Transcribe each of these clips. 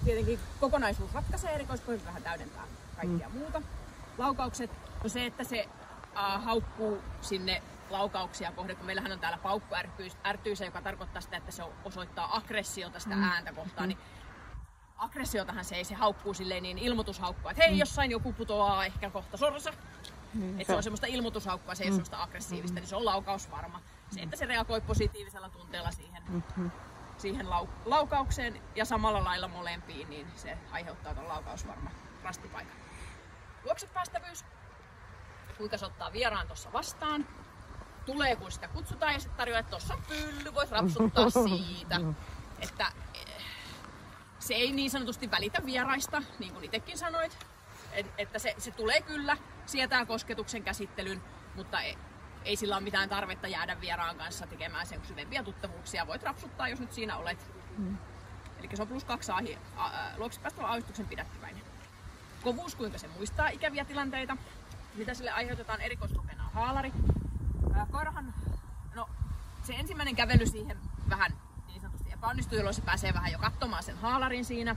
tietenkin kokonaisuus ratkaisee, erikoiskohdus vähän täydentää kaikkea muuta. Laukaukset, no se, että se haukkuu sinne laukauksia kohden, kun meillähän on täällä paukku ärtyisä, joka tarkoittaa sitä, että se osoittaa aggressiota sitä ääntä kohtaan, niin aggressiotahan se ei, se haukkuu silleen niin ilmoitushaukkua, että hei, jossain joku putoaa ehkä kohta sorsa. Että se on semmoista ilmoitushaukkua, se ei ole semmoista aggressiivista, niin se on laukausvarma. Se, että se reagoi positiivisella tunteella siihen laukaukseen ja samalla lailla molempiin, niin se aiheuttaa ton laukausvarma rastipaikan. Juoksupäästävyys. Kuinka se ottaa vieraan tuossa vastaan. Tulee kun sitä kutsutaan ja sitten tarjoaa, että tuossa on pylly, voit rapsuttaa siitä. Että se ei niin sanotusti välitä vieraista, niin kuin itsekin sanoit. Että se tulee kyllä, sietää kosketuksen käsittelyn, mutta ei sillä ole mitään tarvetta jäädä vieraan kanssa tekemään sen syvempiä tuttavuuksia. Voit rapsuttaa, jos nyt siinä olet. Eli se on +2 luoksupäästävän aavistuksen pidättyväinen. Kovuus, kuinka se muistaa ikäviä tilanteita. Mitä sille aiheutetaan erikoiskokeena on haalari. Koirahan, no se ensimmäinen kävely siihen vähän niin sanotusti epäonnistuu, jolloin se pääsee vähän jo katsomaan sen haalarin siinä.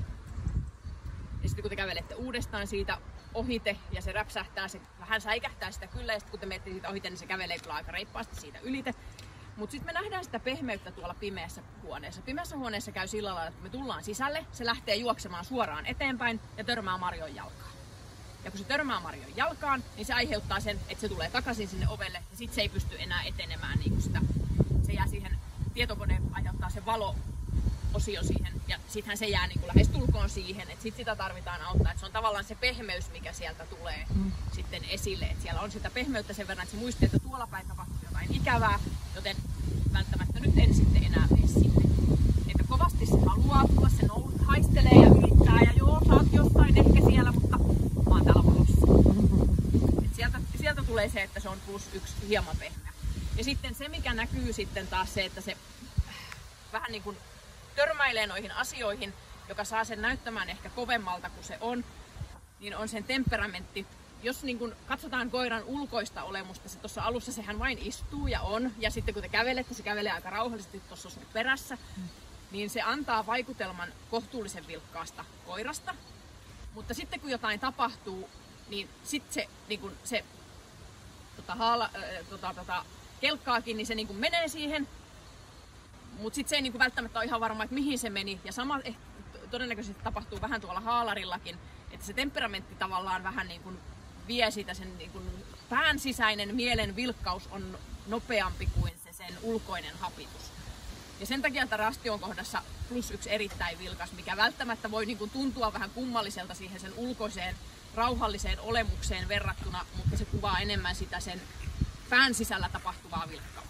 Ja sitten kun te kävelette uudestaan siitä ohite ja se räpsähtää, se vähän säikähtää sitä kyllä ja sitten kun te menette siitä ohite, niin se kävelee kyllä aika reippaasti siitä ylite. Mutta sitten me nähdään sitä pehmeyttä tuolla pimeässä huoneessa. Pimeässä huoneessa käy sillä lailla, että kun me tullaan sisälle, se lähtee juoksemaan suoraan eteenpäin ja törmää Marion jalkaan. Ja kun se törmää Marion jalkaan, niin se aiheuttaa sen, että se tulee takaisin sinne ovelle ja sitten se ei pysty enää etenemään niin kuin sitä. Se jää siihen, tietokone aiheuttaa sen valo-osio siihen ja sittenhän se jää niin kuin lähestulkoon siihen, että sitten sitä tarvitaan auttaa. Et se on tavallaan se pehmeys, mikä sieltä tulee sitten esille. Et siellä on sitä pehmeyttä sen verran, että se muistii, että tuolla päin tapahtuu jotain ikävää, joten välttämättä nyt en sitten enää mene sinne. Että kovasti se haluaa tulla, se haistelee ja yrittää ja joo, sä oot jossain ehkä siellä, mutta mä oon täällä valossa. Sieltä tulee se, että se on +1 hieman pehmeä. Ja sitten se, mikä näkyy sitten taas se, että se vähän niin kuin törmäilee noihin asioihin, joka saa sen näyttämään ehkä kovemmalta kuin se on, niin on sen temperamentti. Jos niin kun katsotaan koiran ulkoista olemusta, se tuossa alussa sehän vain istuu ja on, ja sitten kun te kävelette, se kävelee aika rauhallisesti tuossa sun perässä, niin se antaa vaikutelman kohtuullisen vilkkaasta koirasta. Mutta sitten kun jotain tapahtuu, niin sitten se, niin kun se kelkkaakin, niin se niin kun menee siihen, mutta sitten se ei niin kun välttämättä ole ihan varma, että mihin se meni. Ja sama todennäköisesti tapahtuu vähän tuolla haalarillakin, että se temperamentti tavallaan vähän niin kun vie sitä sen niin kun pään sisäinen mielen vilkkaus on nopeampi kuin se sen ulkoinen hapitus. Ja sen takia että rastion kohdassa +1 erittäin vilkas, mikä välttämättä voi niin kun tuntua vähän kummalliselta siihen sen ulkoiseen rauhalliseen olemukseen verrattuna, mutta se kuvaa enemmän sitä sen pään sisällä tapahtuvaa vilkkautta.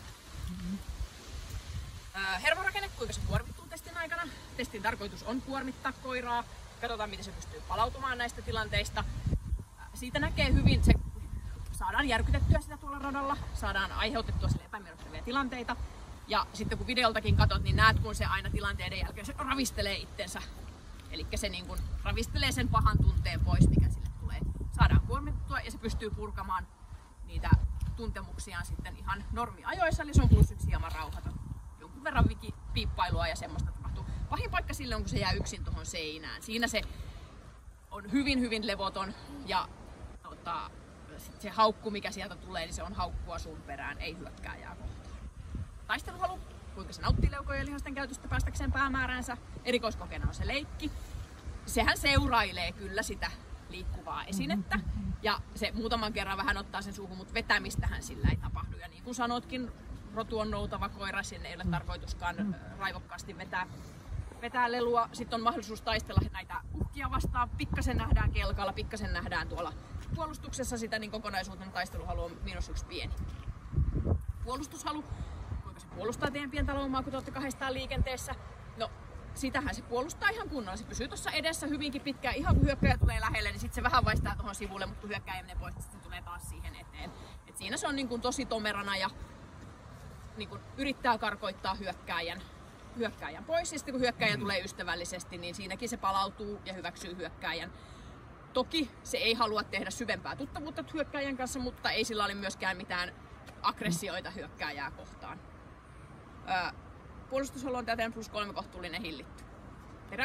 Hermorakenne, kuinka se kuormittuu testin aikana. Testin tarkoitus on kuormittaa koiraa. Katsotaan, miten se pystyy palautumaan näistä tilanteista. Siitä näkee hyvin, se saadaan järkytettyä sitä tuolla radalla, saadaan aiheutettua sille epämiellyttäviä tilanteita. Ja sitten kun videoltakin katsot, niin näet, kun se aina tilanteiden jälkeen se ravistelee itsensä. Eli se niin kuin ravistelee sen pahan tunteen pois, mikä sille tulee. Saadaan kuormittua ja se pystyy purkamaan niitä tuntemuksiaan sitten ihan normiajoissa, eli se on +1 hieman rauhaton. Jonkun verran piippailua ja semmoista tapahtuu. Pahin paikka sille on, kun se jää yksin tuohon seinään. Siinä se on hyvin levoton ja se haukku, mikä sieltä tulee, niin se on haukkua sun perään, ei hyökkääjää kohtaan. Taisteluhalu, kuinka se nauttii leukojen ja lihasten käytöstä päästäkseen päämääränsä. Erikoiskokeena on se leikki. Sehän seurailee kyllä sitä liikkuvaa esinettä ja se muutaman kerran vähän ottaa sen suuhun, mutta vetämistähän sillä ei tapahdu. Ja niin kuin sanotkin, rotu on noutava koira, sinne ei ole tarkoituskaan raivokkaasti vetää lelua. Sitten on mahdollisuus taistella näitä uhkia vastaan. Pikkasen nähdään kelkalla, pikkasen nähdään tuolla puolustuksessa sitä, niin kokonaisuutena taisteluhalu on -1 pieni. Puolustushalu, kuinka se puolustaa teidän pientä laumaa, kun te olette kahdestaan liikenteessä. No, sitähän se puolustaa ihan kunnolla. Se pysyy tuossa edessä hyvinkin pitkään. Ihan kun hyökkääjä tulee lähelle, niin sitten se vähän vaistaa tuohon sivulle, mutta kun hyökkääjä menee pois, niin se tulee taas siihen eteen. Et siinä se on niin kuin tosi tomerana ja niin kuin yrittää karkoittaa hyökkääjän pois. Ja sitten kun hyökkääjä tulee ystävällisesti, niin siinäkin se palautuu ja hyväksyy hyökkääjän. Toki se ei halua tehdä syvempää tuttavuutta hyökkääjän kanssa, mutta ei sillä ole myöskään mitään aggressioita hyökkääjää kohtaan. Puolustushalu on täten +3 kohtuullinen hillitty. Terävyys.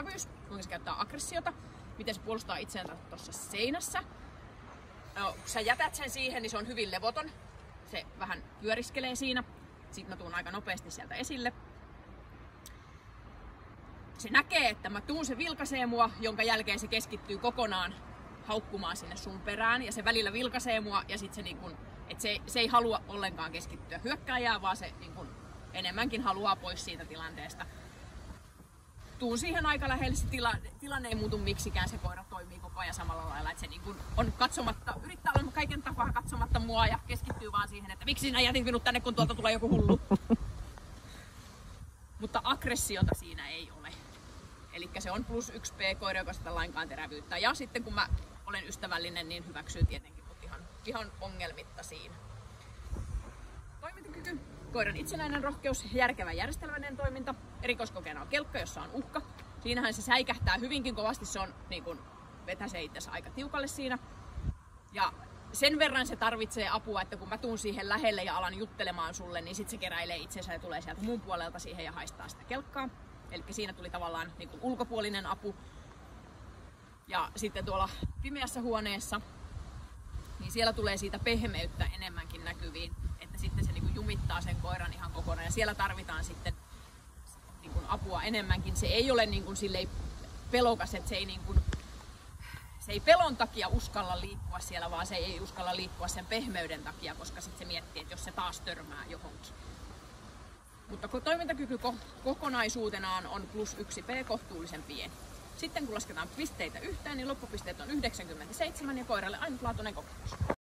kuinka se käyttää aggressiota, miten se puolustaa itseään tuossa seinässä. No, kun sä jätät sen siihen, niin se on hyvin levoton. Se vähän pyöriskelee siinä. Sitten mä tuun aika nopeasti sieltä esille. Se näkee, että mä tuun, se vilkaisee mua, jonka jälkeen se keskittyy kokonaan haukkumaan sinne sun perään. Ja se välillä vilkaisee mua ja sit se, niin kun, et se ei halua ollenkaan keskittyä hyökkääjään, vaan se niin kun, enemmänkin haluaa pois siitä tilanteesta. Tuun siihen aika lähelle, se tilanne ei muutu miksikään, se koira toimii koko ajan samalla lailla, että se niin kun on katsomatta, yrittää olla kaiken tapaa katsomatta mua ja keskittyy vaan siihen, että miksi sinä jätit minut tänne, kun tuolta tulee joku hullu. Mutta aggressiota siinä ei ole. Eli se on +1 koira, joka sitä lainkaan terävyyttä. Ja sitten kun mä olen ystävällinen, niin hyväksyy tietenkin mut ihan ongelmitta siinä. Toimintakyky, koiran itsenäinen rohkeus, järkevä järjestelmällinen toiminta. Erikoiskokeena on kelkka, jossa on uhka. Siinähän se säikähtää hyvinkin kovasti, se on niin kuin vetäsee itsensä aika tiukalle siinä. Ja sen verran se tarvitsee apua, että kun mä tuun siihen lähelle ja alan juttelemaan sulle, niin sit se keräilee itsensä ja tulee sieltä mun puolelta siihen ja haistaa sitä kelkkaa. Eli siinä tuli tavallaan niin kuin ulkopuolinen apu. Ja sitten tuolla pimeässä huoneessa, niin siellä tulee siitä pehmeyttä enemmänkin näkyviin, että sitten se niin kuin jumittaa sen koiran ihan kokonaan. Ja siellä tarvitaan sitten niin kuin apua enemmänkin. Se ei ole niin kuin silleen pelokas, että se ei pelon takia uskalla liikkua siellä, vaan se ei uskalla liikkua sen pehmeyden takia, koska sitten se miettii, että jos se taas törmää johonkin. Mutta toimintakyky kokonaisuutenaan on +1 kohtuullisen pieni. Sitten kun lasketaan pisteitä yhteen, niin loppupisteet on 97 ja koiralle ainutlaatuinen kokemus.